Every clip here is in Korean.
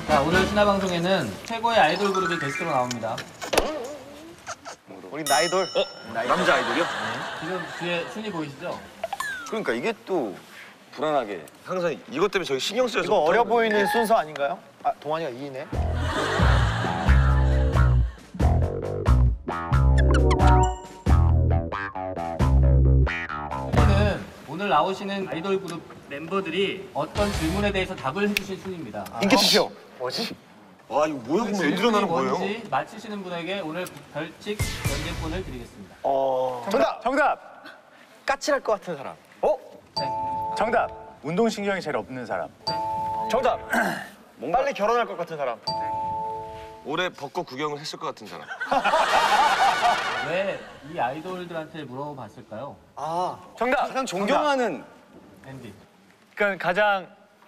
자, 오늘 신화방송에는 최고의 아이돌 그룹이 게스트로 나옵니다. 우리 나이돌. 남자 아이돌이요? 네. 지금 뒤에 순위 보이시죠? 그러니까 이게 또 불안하게 항상 이것 때문에 저희 신경 쓰여서 이거 어려 보이는 순서 아닌가요? 아, 동환이가 2위네. 오늘 나오시는 아이돌 그룹 멤버들이 어떤 질문에 대해서 답을 해주신 순위입니다. 인기 투표. 뭐지? 와 이거 뭐야 그럼 왜 일어나는 거예요? 뭔지 맞히시는 분에게 오늘 벌칙 면제권을 드리겠습니다. 정답. 까칠할 것 같은 사람. 네. 정답. 운동신경이 제일 없는 사람. 정답. 빨리 결혼할 것 같은 사람. 올해 벚꽃 구경을 했을 것 같은 사람. 왜 이 아이돌들한테 물어봤을까요? 정답. 가장 존경하는 앤디. 그러니까 가장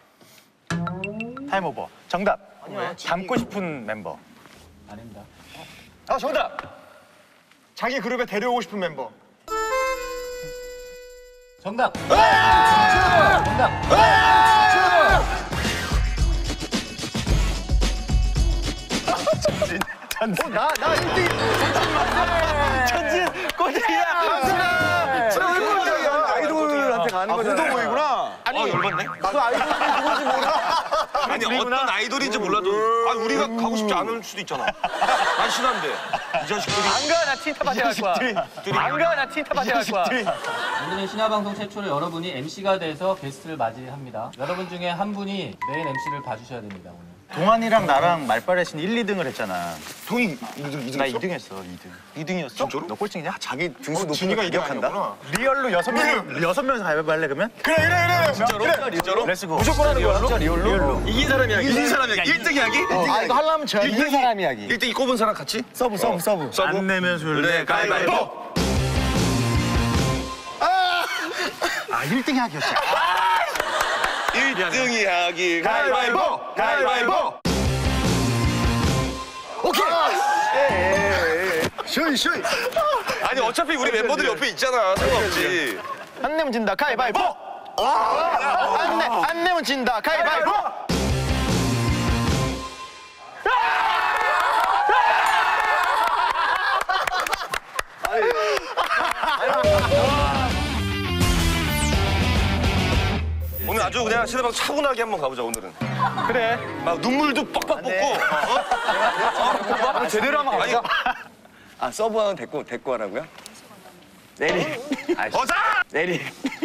타임오버. 정답. 아니야, 닮고 싶은 멤버. 아닙니다. 정답. 자기 그룹에 데려오고 싶은 멤버. 정답! 진짜! 정답! 전진. 나 1등. 전진 꼴등이야. 진짜 왜 꼴등이야? 아이돌한테 가는 거잖아. 운동 보이구나. 아니 열받네. 그 아이돌이 누군지 몰라. 아니 어떤 아이돌인지 몰라도 아 우리가 가고 싶지 않을 수도 있잖아. 난 싫어한데 이 자식들이. 안 가, 나 틴탑한테 갈 거야. 안 가, 나 틴탑한테 갈 거야. 오늘은 신화방송 최초로 여러분이 MC가 돼서 게스트를 맞이합니다. 여러분 중에 한 분이 메인 MC를 봐주셔야 됩니다, 오늘. 동환이랑 나랑 말빨에신 1, 2등을 했잖아. 동이 2등 나 2등 했어, 2등. 2등이었어? 진짜로? 너 꼴찌냐? 자기 등수 높은 진이가 거 기억한다? 리얼로 6명이서 가위바위보 할래, 그러면? 그래. 진짜로? 진짜로? 렛츠고. 무조건 하는 거야? 진짜 리얼로? 이긴 사람이 이야기. 이긴 사람이 이야기. 1등 이야기? 아, 이거 하려면 져야 돼. 이긴 사람 이야기. 1등이 꼽은 사람 같이? 서브. 서브? 안 내면 술래 가위바위보. 아, 1등 하기였지. 1등 이야기 가위바위보! 가위바위보. 오케이. 쇼이. 아니 어차피 우리 멤버들 옆에 있잖아. 상관없지. 안 내면 진다. 가위바위보. 안 내면 진다. 가위바위보. 오늘 아주 그냥 시대방 차분하게 한번 가보자 오늘은. 그래. 막 눈물도 뻑뻑 뽑고. 제대로 한번 가보자. 아 서브하면 데리고 하라고요? 내리. 어자! 내리.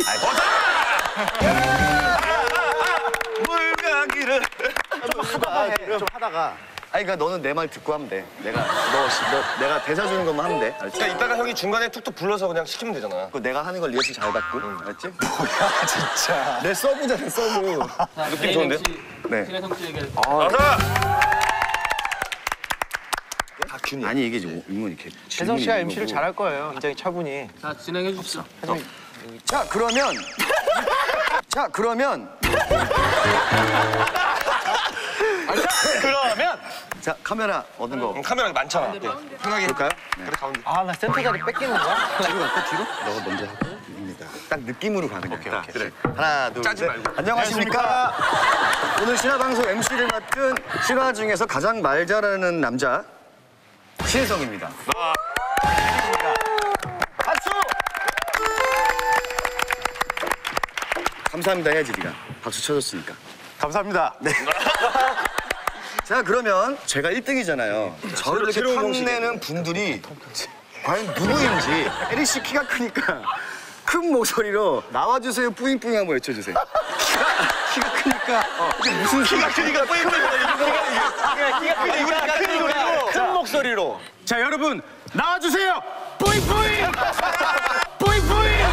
물가기를. 좀 하다가. 아니 그러니까 너는 내 말 듣고 하면 돼. 내가 내가 대사 주는 것만 하면 돼. 알았지? 그러니까 이따가 형이 중간에 툭툭 불러서 그냥 시키면 되잖아. 그 내가 하는 걸 리허설 잘 받고. 알았지? 뭐야, 진짜. 내 서브잖아 서브. 자, 느낌 메인 좋은데? MC 네. 신혜성 씨에게 어자! 다큐니. 아니 이게 이건 이렇게. 혜성 씨가 질문이 MC를 이거고. 잘할 거예요. 굉장히 차분히. 자, 진행해 주십시오. 자 그러면 자 카메라 얻은 거 카메라 많잖아. 편하게 볼까요? 그래 가운데. 아, 나 센터 자리 뺏기는 거야? 뒤로 갈까 뒤로? 너가 먼저 하고 입니다. 딱 느낌으로 가 그냥. 오케이. 그래. 하나 둘 짜지 셋. 말고. 안녕하십니까? 오늘 신화방송 MC를 맡은 신화 중에서 가장 말 잘하는 남자 신혜성입니다. 박수! 감사합니다 해야지 네가. 박수 쳐줬으니까. 감사합니다. 네. 자 그러면 제가 1등이잖아요. 저를 이렇게 새로운 탐내는 분들이 과연 누구인지. 에리 씨 키가 크니까 큰 목소리로 나와주세요 뿌잉뿌잉 한번 외쳐주세요. 키가 크니까 이게 무슨 키가 크니까 뿌잉뿌잉. 키가 크니까 큰 목소리로. 자, 여러분, 나와주세요! 뿌잉뿌잉! 뿌잉뿌잉!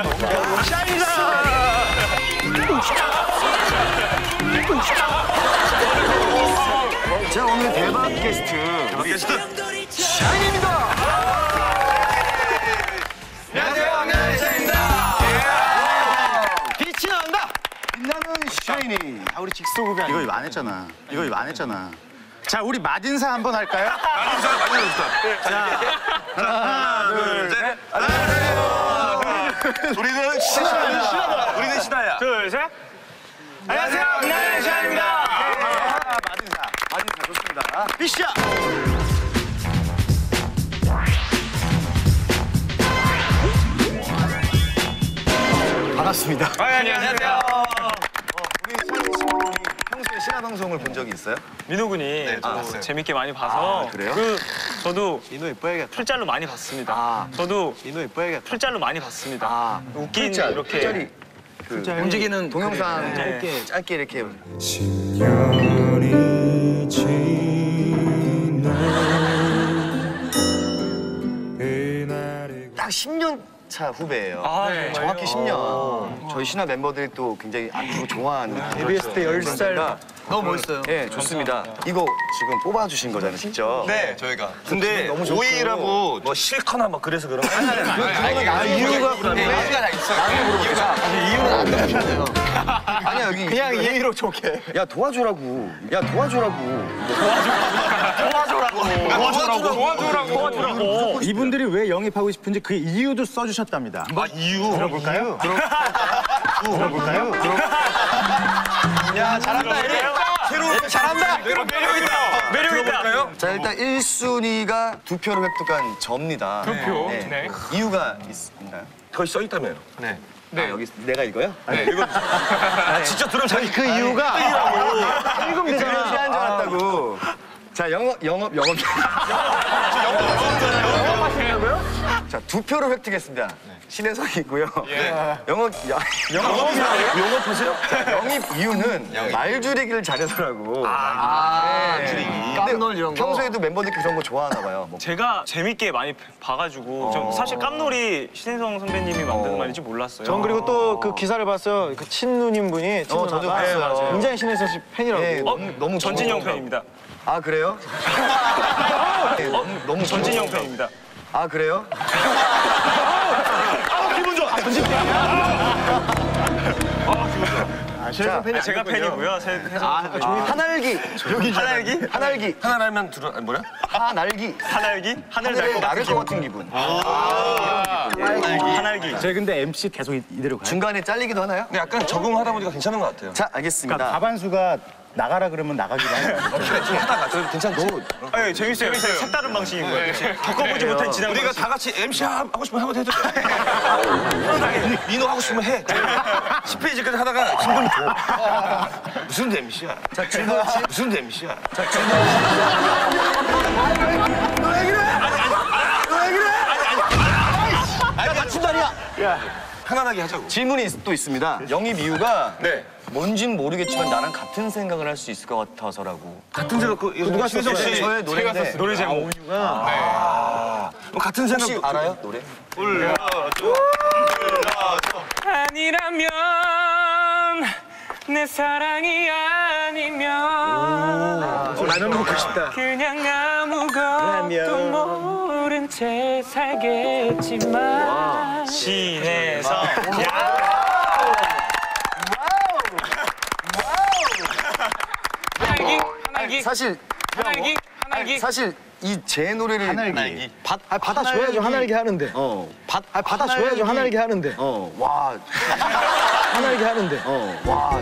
자, 오늘 대박 게스트. 게스트. 빛이 난다. 빛나는 샤이니. 아, 우리 직소급이 아니야. 이거 안 했잖아. 이거 안 했잖아. 자, 우리 맛인사 한번 할까요? 많이 좋다. 하나, 둘, 셋. 우리는 신하다. 우리는 신하야. 둘, 셋. 안녕하세요. 빛나는 샤입니다. 맛있다, 좋습니다. 피샤. 반갑습니다. 안녕하세요. 우리 샤이니 친구분이 평소에 신화 방송을 본 적이 있어요? 민호 군이 저도 봤어요. 재밌게 많이 봐서 그래요? 저도 민호 이뻐야겠다. 풀짤로 많이 봤습니다. 저도 민호 이뻐야겠다. 풀짤로 많이 봤습니다. 웃긴 풀짤, 이렇게 풀짤이 그 움직이는 동영상 네. 짧게 이렇게 10년이 지나 그날의 딱 10년 차 후배예요. 아, 네. 정확히 10년. 저희 신화 멤버들이 또 굉장히 앞으로 좋아하는 데뷔했을 때 10살. 너무 멋있어요. 네, 좋습니다. 이거 지금 뽑아주신 거잖아요, 직접. 네, 저희가. 근데 너무 좋고. 오이라고 뭐 싫거나 막 그래서 그런 거. 이유가 그런데 이유가 다 있어. 이유는 안 나오셔도 아니야, 여기 그냥 예의로 좋게. 야, 도와주라고. 야, 도와주라고. 도와주라고. 이분들이 왜 영입하고 싶은지 그 이유도 써주셨답니다. 아, 이유. 들어볼까요? 들어볼까요? 야, 잘한다, 에릭. 잘한다. 매력 있다. 자, 일단 1순위가 2표를 획득한 접니다. 2표? 네. 이유가 있나요? 거기 써 있다며요. 아, 여기 내가 이거요? 네, 이거. 진짜 들으면 자기 그 이유가 읽으면 되잖아. 시간 줄 알았다고. 자, 영업. 자, 2표를 획득했습니다. 신혜성이 있고요. 영업하세요? 영입 이유는 말줄이기를 잘해서라고. 깜놀 이런 거. 평소에도 멤버들끼리 그런 거 좋아하나 봐요. 뭐. 제가 재밌게 많이 봐가지고 좀 사실 깜놀이 신혜성 선배님이 만든 말인지 몰랐어요. 전 그리고 또 그 기사를 봤어요. 그 친누님 분이 저도 봤어요. 굉장히 신혜성 씨 팬이라고. 네, 너무 전진영 좋아요. 팬입니다. 아, 그래요? 네, 너무 전진영 좋아요. 팬입니다. 아, 그래요? 기분 좋아. 제가 팬이고요. 하날기. 하날기. 하나 날면 뭐야? 하날기. 하늘기? 하늘 하늘에 날것 나를 같은 것 같은 기분. 하늘기. 저희 근데 MC 계속 이대로 가요. 중간에 잘리기도 하나요? 근데 약간 적응하다 보니까 괜찮은 것 같아요. 자, 알겠습니다. 가반수가 나가라 그러면 나가기로 하는 거죠. 좀 하다가 그래도 괜찮지? 아, 재밌어요. 색다른 방식인 거예요. 겪어보지 못한 진행 우리가 방식. 다 같이 MC 하고 싶으면 한번 해도 돼. 편하게. 민호 하고 싶으면 해. 10페이지까지 하다가 기분 좋아. 무슨 MC야? 자, 준호 씨. 무슨 MC야? 자, 준호 씨. 편안하게 하자고. 질문이 또 있습니다. 영입 이유가 네. 뭔진 모르겠지만 나랑 같은 생각을 할 수 있을 것 같아서라고. 같은 생각 누가 신혜성 씨 저의 노래인데 노래 제목. 같은 생각 혹시 알아요? 노래? 아니라면 내 사랑이 아니면 라면 먹고 싶다. 그냥 아무것도 모른 채 살겠지만 신혜성 하늘기 사실 이 제 노래를 하늘기. 받아줘야죠. 하늘기 하는데. 받아줘야죠. 하늘기 하는데. 와, 하늘기 하는데. 와.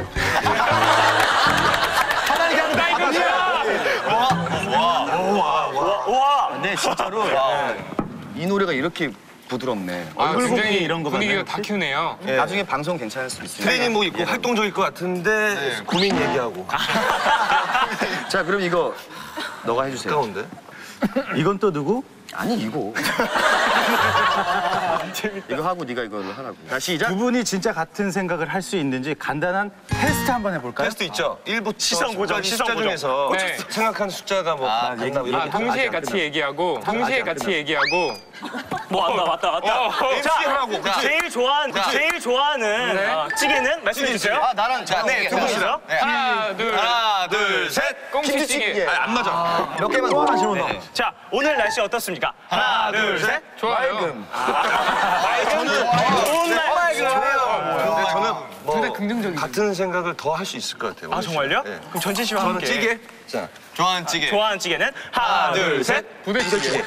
근데 진짜로 이 노래가 이렇게 부드럽네. 굉장히 이런 거 분위기가 받나요, 다큐네요. 나중에 방송 괜찮을 수 있어요. 트레이닝복 뭐 입고 활동적일 것 같은데 고민 얘기하고. 자, 그럼 이거 너가 해주세요. 가운데. 이건 또 누구? 아니, 이거. 이거 하고 네가 이걸 하라고. 자, 시작. 두 분이 진짜 같은 생각을 할 수 있는지 간단한 테스트 한번 해볼까요? 테스트 있죠. 일부 시선 고정, 시선 숫자 고정. 중에서 네. 생각하는 숫자가 뭐 같나 뭐 이런 게 동시에 같이 얘기하고, 동시에 같이 얘기하고, 맞다. MC 하라고. 그치? 제일 좋아하는 찌개는 말씀해 주세요. 아, 나랑 저 네, 두 분이서. 하나, 둘, 셋. 김치찌개. 안 맞아. 몇 개만 더 하시면 너. 자, 오늘 날씨 어떻습니까? 하나, 둘, 셋. 맑음. 좋은 날. 근데 저는 뭐 같은 생각을 더 할 수 있을 것 같아요. 아, 정말요? 네. 그럼 전진 씨와 함께. 찌개. 자, 좋아하는 찌개. 좋아하는 찌개는 하나, 둘, 셋. 부대찌개.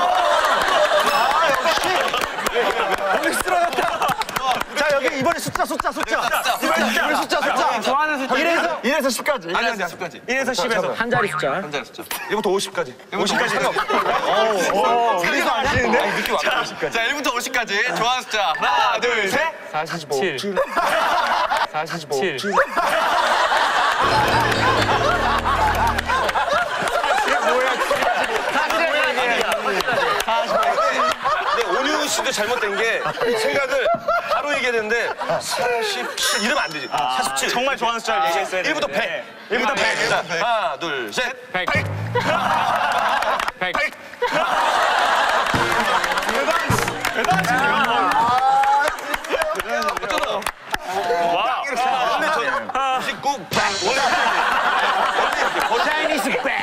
자, 여기 이번에 숫자. 이번에 숫자. 좋아하는 숫자. 1에서 10까지. 아니, 10까지. 1에서 10에서. 한 자리 숫자. 한 자리 숫자. 1부터 50까지. 50까지. 우리도 안 되는데? 느낌 왔다. 자, 1부터 50까지. 좋아하는 숫자. 하나, 둘, 셋. 45. 7. 45. 7. 근데 온유 씨도 잘못된 게 생각을 바로 얘기해야 되는데 47 이러면 안 되지. 47. 정말 좋아하는 숫자를 얘기했어야 돼. 1부터 100. 1부터 100. 자, 하나, 둘, 셋. 100. 100. 100. 와. 근데 저 99, 100. 차이니스 백.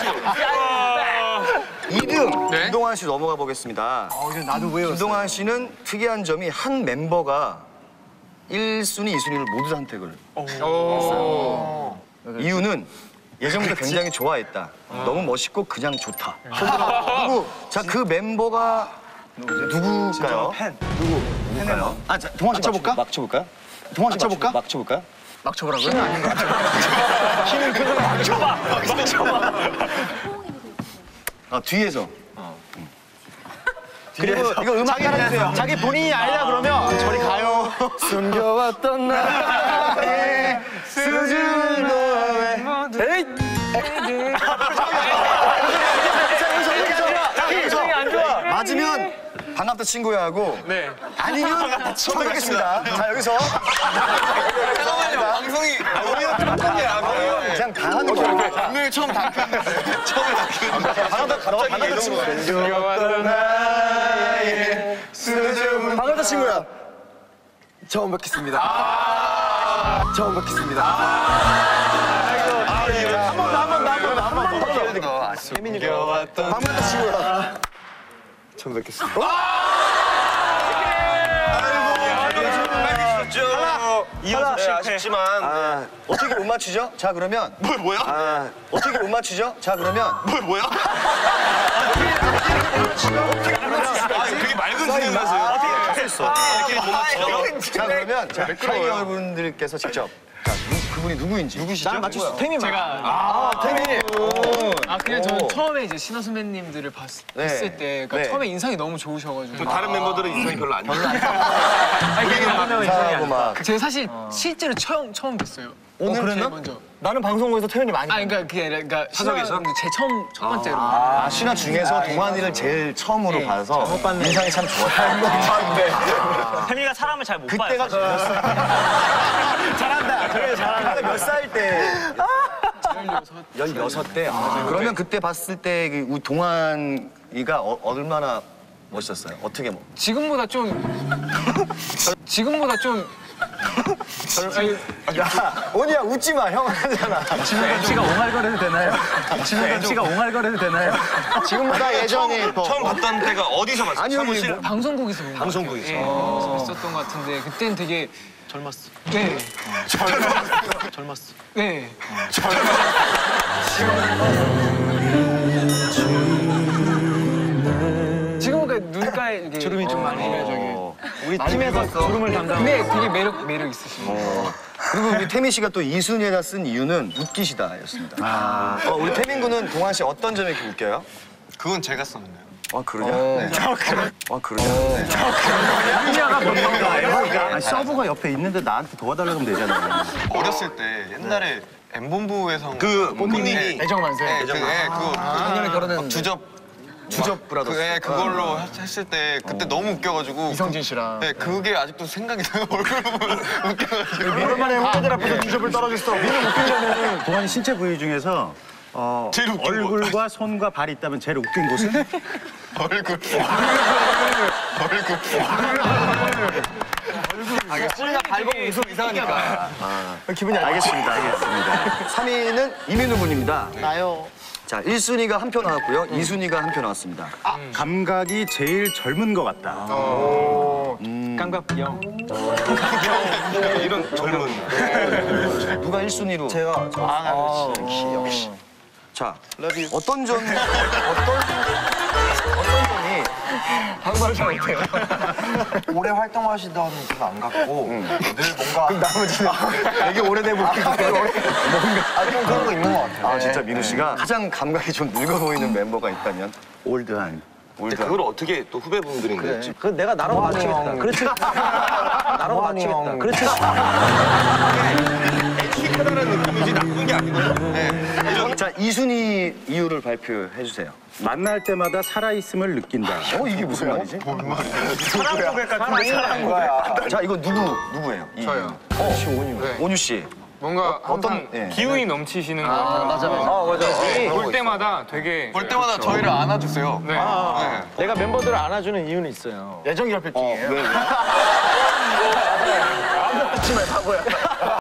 2등 김동완 씨 넘어가 보겠습니다. 나도 외웠어. 김동완 씨는 특이한 점이 한 멤버가 1순위, 2순위를 모두 선택을 했어요. 이유는 예전부터 굉장히 좋아했다. 너무 멋있고 그냥 좋다. 누구? 자, 그 멤버가 누구일까요? 누구일까요? 아, 자, 동완 씨 맞춰볼까? 막 쳐볼까요? 동완 씨 맞춰볼까? 막 쳐볼까요? 막 쳐보라고요? 힘은 아닌 것 같아요. 힘은 그거 막 쳐봐. 뒤에서. 그리고 이거 음악 깔아주세요. 자기 본인이 아니다 그러면 저리 가요. 숨겨왔던 나의 수줍은 너의 표정이 안 좋아. 맞으면 반갑다 친구야 하고 아니면 처음 뵙겠습니다. 자, 여기서 방송이 우리는 깜짝이야. 그냥 다 하는 거야. 분명히 처음에 다 반갑다 친구야. 숨겨왔던 나의 수줍은 반갑다 친구야. 처음 뵙겠습니다. 처음 뵙겠습니다. 한 번 더. 숨겨왔던 반갑다 친구야. 처음 뵙겠습니다. 이어서 아쉽지만 어떻게 못 맞추죠? 자, 그러면 뭐야? 어떻게 못 맞추죠? 자, 그러면 뭐야? 그게 맑은 소리면서 어떻게 했어? 이렇게 못 맞춰? 자, 그러면 샤이 여러분들께서 직접 그분이 누구인지 누구시죠? 난 맞출 수 태미 제가 태미 그냥 저는 처음에 이제 신화 선배님들을 봤을 때 그러니까 처음에 인상이 너무 좋으셔가지고 다른 멤버들은 인상이 별로 안 좋아. 인사하고 막 제가 사실 실제로 처음 뵀어요. 오늘 제일 그랬나? 먼저. 나는 방송국에서 태연이 많이 그러니까 그게 아니라 그러니까 사석에서? 제 첫 번째로. 신화 중에서 동환이를 제일 처음으로 봐서 인상이 참 좋았다. 태민이가 사람을 잘 못 봐요. 그때가 잘한다. 그래, 잘한다. 몇 살 때? 16 때. 그러면 그때 봤을 때 우리 동환이가 얼마나 멋있었어요? 어떻게 뭐? 지금보다 좀 야, 온이야 웃지 마. 형 하잖아. MC가 옹알거려도 되나요? MC가 옹알거려도 되나요? 지금보다 예전이 더. 처음 봤던 때가 어디서 봤어? 아니, 사무실? 방송국에서 본 거. 방송국에서. 있었던 것 같은데 그때는 되게 젊었어. 네. 젊었어. 네. 지금 보니까 눈가에 이게 주름이 좀 많이 저기. 우리 팀에서 주름을 담당. 근데 되게 매력 있으시고. 그리고 우리 태민 씨가 또 2순위에다 쓴 이유는 웃기시다였습니다. 우리 태민 군은 동환 씨 어떤 점이 이렇게 웃겨요? 그건 제가 썼는데요. 그러냐? 네. 그러냐? 네. 서브가 옆에 있는데 나한테 도와달라고 하면 되잖아. 어렸을 때 옛날에 M본부에서 그 본인이 애정만세. 그거 작년에 결혼했는데. 주접 브라더스. 그걸로 했을 때 그때 너무 웃겨가지고 이성진 씨랑. 네, 그게 아직도 생각이 나요. 얼굴 보면 웃겨가지고. 오랜만에 후배들 앞에서 주접을 떨어졌어. 동환이 신체 부위 중에서 제일 웃긴 거. 얼굴과 손과 발이 있다면 제일 웃긴 곳은? 얼굴. 우리가 발광 웃음 이상하니까. 기분이 알겠습니다. 3위는 이민우 군입니다. 나요. 자, 1순위가 한 표 나왔고요. 2순위가 한 표 나왔습니다. 감각이 제일 젊은 것 같다. 감각형. 이런 젊은. 누가 1순위로? 제가. 역시. 자, 어떤 점이 한번 잘 못해요. 오래 활동하시던 분 안 같고 늘 뭔가. 그럼 나머지는 되게 오래돼 보이고 좀 그런 거 있는 것 같아요. 아, 진짜 민우 씨가 가장 감각이 좀 늙어 보이는 멤버가 있다면? 올드한. 그걸 어떻게 또 후배분들인데. 그 내가 나라고 맞추겠다. 그렇지. 나라고 맞추겠다. 그렇지. 크다는 느낌이지 나쁜 게 아니고요. 자, 2순위 이유를 발표해 주세요. 만날 때마다 살아있음을 느낀다. 이게 무슨 말이지? 사랑 고백 같은 거야. 자, 이거 누구예요? 저요. 온유 씨. 뭔가 어떤 예. 기운이 넘치시는 것 같아요. 맞아. 볼 때마다 되게 볼 때마다 저희를 안아주세요. 네. 내가 멤버들을 안아주는 이유는 있어요. 애정 결핍증이에요.